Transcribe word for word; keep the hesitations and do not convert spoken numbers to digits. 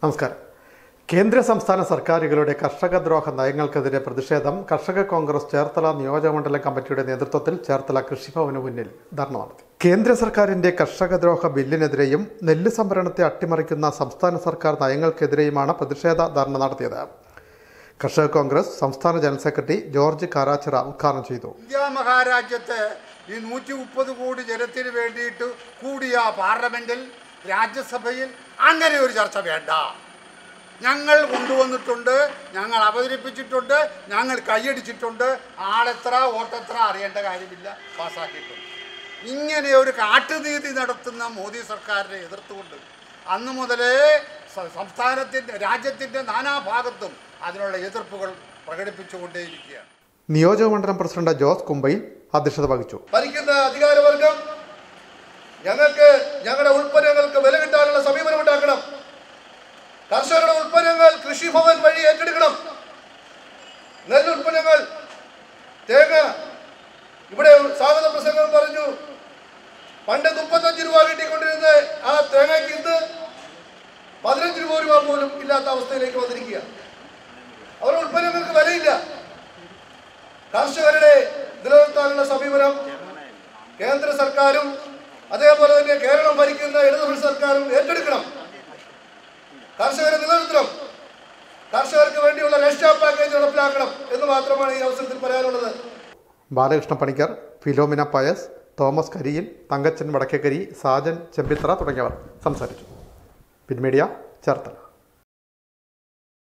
നമസ്കാരം. കേന്ദ്ര സംസ്ഥാന സർക്കാരുകളുടെ കർഷകദ്രോഹ നയങ്ങൾക്കെതിരെ പ്രതിഷേധം കർഷക കോൺഗ്രസ് ചേർത്തല നിയോജകമണ്ഡലം കമ്മിറ്റിയുടെ നേതൃത്വത്തിൽ ചേർത്തല കൃഷിഭവന് മുന്നിൽ ധർണ നടത്തി. കേന്ദ്ര സർക്കാരിന്റെ കർഷകദ്രോഹ ബില്ലിനെതിരെയും നെല്ല് സംഭരണത്തെ അട്ടിമറിക്കുന്ന സംസ്ഥാന സർക്കാർ നയങ്ങൾക്കെതിരെയുമാണ് പ്രതിഷേധ ധർണ നടത്തിയത്. കർഷക കോൺഗ്രസ് സംസ്ഥാന ജനറൽ സെക്രട്ടറി ജോർജ് കാരാച്ചിറ ഉദ്ഘാടനം ചെയ്തു. ഇന്ത്യ മഹാരാജ്യത്ത് ഈ നൂറ്റി മുപ്പത് കോടി ജനത്തിന് വേണ്ടിയിട്ട് കൂടിയ പാർലമെന്റിൽ രാജ്യസഭയിൽ അങ്ങനെ ഒരു ചർച്ച വേണ്ട. ഞങ്ങൾ കൊണ്ടുവന്നിട്ടുണ്ട്, ഞങ്ങൾ അവതരിപ്പിച്ചിട്ടുണ്ട്, ഞങ്ങൾ കൈയടിച്ചിട്ടുണ്ട്, ആളെത്ര വോട്ടെത്ര അറിയേണ്ട കാര്യമില്ല, പാസ്സാക്കിയിട്ടുണ്ട്. ഇങ്ങനെ ഒരു കാട്ടുനീതി നടത്തുന്ന മോദി സർക്കാരിനെ എതിർത്തുകൊണ്ട് അന്ന് മുതലേ സംസ്ഥാനത്തിൻ്റെ രാജ്യത്തിൻ്റെ നാനാഭാഗത്തും അതിനുള്ള എതിർപ്പുകൾ പ്രകടിപ്പിച്ചുകൊണ്ടേയിരിക്കുകയാണ്. നിയോജകമണ്ഡലം പ്രസിഡന്റ് ജോസ് കുമ്പയിൽ അധ്യക്ഷത വഹിച്ചു. ഭരിക്കുന്ന അധികാരവർഗം ഞങ്ങൾക്ക് ഞങ്ങളുടെ ഉൽപ്പന്നങ്ങൾക്ക് വില കിട്ടാനുള്ള സമീപനം ഉണ്ടാക്കണം. കർഷകരുടെ ഉൽപ്പന്നങ്ങൾ കൃഷിഭവൻ വഴി ഏറ്റെടുക്കണം. നെല്ലുൽപ്പന്നങ്ങൾ, തേങ്ങ, ഇവിടെ സ്വാഗത പ്രസംഗം പറഞ്ഞു, പണ്ട് മുപ്പത്തഞ്ച് രൂപ കിട്ടിക്കൊണ്ടിരുന്ന ആ തേങ്ങയ്ക്ക് ഇന്ന് പതിനഞ്ച് രൂപ രൂപ പോലും ഇല്ലാത്ത അവസ്ഥയിലേക്ക് വന്നിരിക്കുക. അവരുടെ ഉൽപ്പന്നങ്ങൾക്ക് വിലയില്ല. കർഷകരുടെ നിലനിർത്താനുള്ള സമീപനം കേന്ദ്ര സർക്കാരും അതേപോലെ തന്നെ കേരളം ഭരിക്കുന്ന ഇടതുപക്ഷ സർക്കാരും ഏറ്റെടുക്കണം. കർഷകരെ നിലനിർത്തണം. കർഷകർക്ക് വേണ്ടിയുള്ള രക്ഷാ പാക്കേജ് നടപ്പിലാക്കണം എന്ന് മാത്രമാണ് ഈ അവസരത്തിൽ പറയാനുള്ളത്. ബാലകൃഷ്ണ പണിക്കർ, ഫിലോമിന പയസ്, തോമസ് കരിയിൽ, തങ്കച്ചൻ വടക്കേക്കരി, സാജൻ ചെമ്പിത്ര തുടങ്ങിയവർ സംസാരിച്ചു. പിൻമീഡിയ ചേർത്തല.